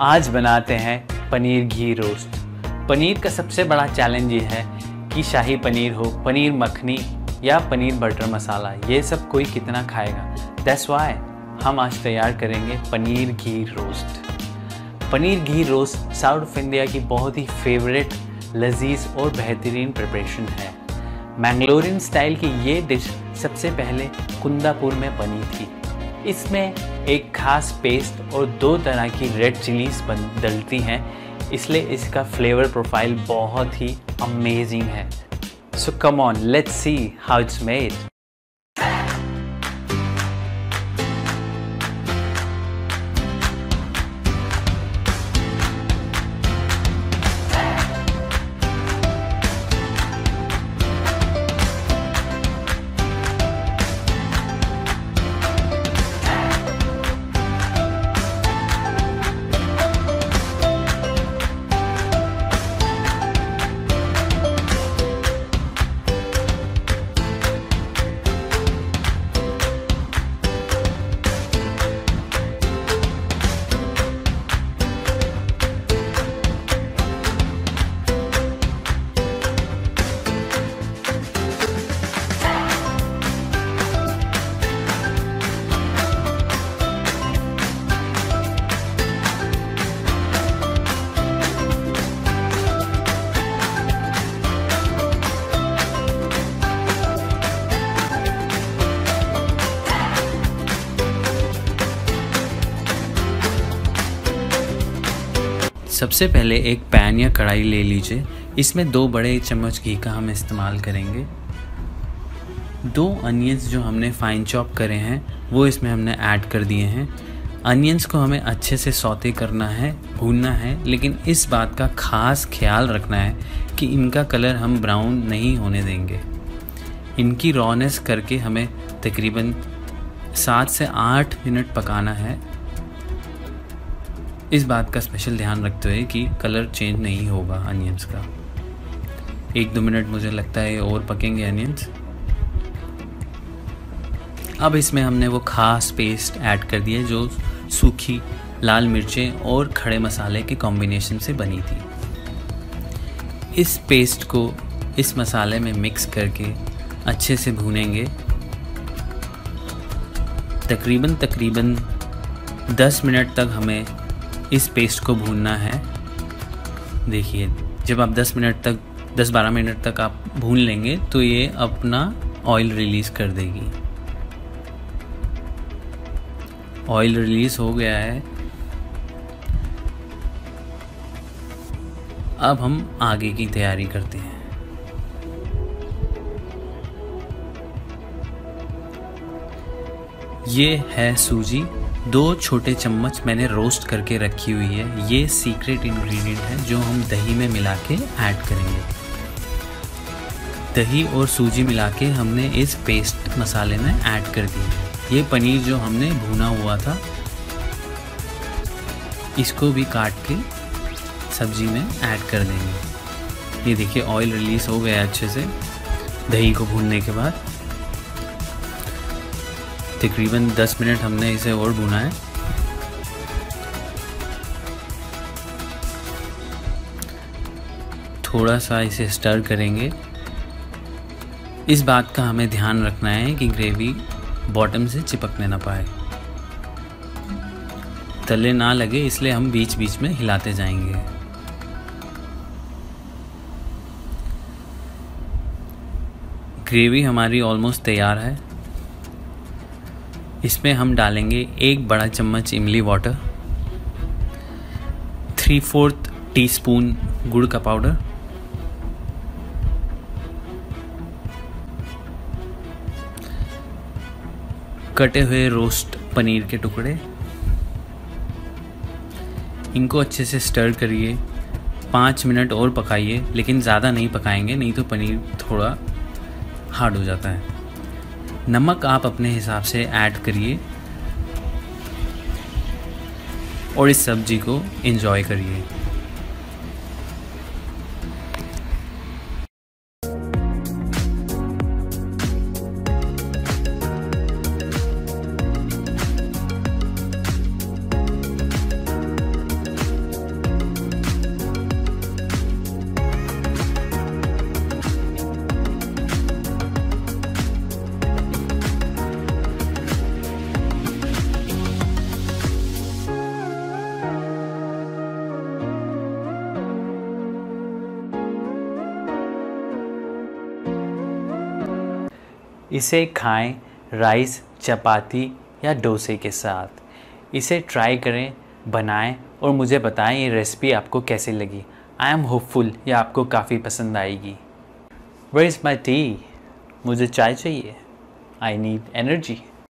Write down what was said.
आज बनाते हैं पनीर घी रोस्ट। पनीर का सबसे बड़ा चैलेंज ये है कि शाही पनीर हो, पनीर मखनी या पनीर बटर मसाला, ये सब कोई कितना खाएगा। दैट्स व्हाई हम आज तैयार करेंगे paneer ghee roast. Paneer ghee roast south of India की बहुत ही फेवरेट, लजीज और बेहतरीन प्रिपरेशन है। मैंगलोरियन स्टाइल की ये डिश सबसे पहले कुंदापुर में बनी थी। इसमें एक खास पेस्ट और 2 तरह की रेड चिलीज डलती हैं, इसलिए इसका फ्लेवर प्रोफाइल बहुत ही अमेजिंग है। So come on, let's see how it's made. सबसे पहले एक पैन या कढ़ाई ले लीजिए। इसमें 2 बड़े चम्मच घी का हम इस्तेमाल करेंगे। 2 अनियंस जो हमने फाइन चॉप करे हैं वो इसमें हमने ऐड कर दिए हैं। अनियंस को हमें अच्छे से सौते करना है, भूनना है, लेकिन इस बात का खास ख्याल रखना है कि इनका कलर हम ब्राउन नहीं होने देंगे। इनकी रॉनेस करके हमें तकरीबन 7 से 8 मिनट पकाना है। इस बात का स्पेशल ध्यान रखते हुए कि कलर चेंज नहीं होगा अनियंस का। 1-2 मिनट मुझे लगता है और पकेंगे अनियंस। अब इसमें हमने वो खास पेस्ट ऐड कर दी है जो सूखी लाल मिर्चें और खड़े मसाले के कॉम्बिनेशन से बनी थी। इस पेस्ट को इस मसाले में मिक्स करके अच्छे से भूनेंगे। तकरीबन 10 मिनट तक हमें इस पेस्ट को भूनना है। देखिए, जब आप 10-12 मिनट तक आप भून लेंगे तो ये अपना ऑयल रिलीज कर देगी। ऑयल रिलीज हो गया है। अब हम आगे की तैयारी करते हैं। ये है सूजी, 2 छोटे चम्मच मैंने रोस्ट करके रखी हुई है। ये सीक्रेट इंग्रेडिएंट है जो हम दही में मिला के ऐड करेंगे। दही और सूजी मिला के हमने इस पेस्ट मसाले में ऐड कर दी है। ये पनीर जो हमने भुना हुआ था, इसको भी काट के सब्जी में ऐड कर देंगे। ये देखिए, ऑयल रिलीज हो गया अच्छे से दही को भूनने के बाद। तकरीबन 10 मिनट हमने इसे और भुना है। थोड़ा सा इसे स्टर करेंगे। इस बात का हमें ध्यान रखना है कि ग्रेवी बॉटम से चिपकने ना पाए, तले ना लगे, इसलिए हम बीच बीच में हिलाते जाएंगे। ग्रेवी हमारी ऑलमोस्ट तैयार है। इसमें हम डालेंगे 1 बड़ा चम्मच इमली वाटर, 3/4 टीस्पून गुड़ का पाउडर, कटे हुए रोस्ट पनीर के टुकड़े। इनको अच्छे से स्टर करिए। 5 मिनट और पकाइए, लेकिन ज़्यादा नहीं पकाएंगे, नहीं तो पनीर थोड़ा हार्ड हो जाता है। नमक आप अपने हिसाब से ऐड करिए और इस सब्जी को एंजॉय करिए। इसे खाएं राइस, चपाती या डोसे के साथ। इसे ट्राई करें, बनाएं और मुझे बताएं ये रेसिपी आपको कैसी लगी। आई एम होपफुल ये आपको काफ़ी पसंद आएगी। Where is my tea? मुझे चाय चाहिए। I need energy.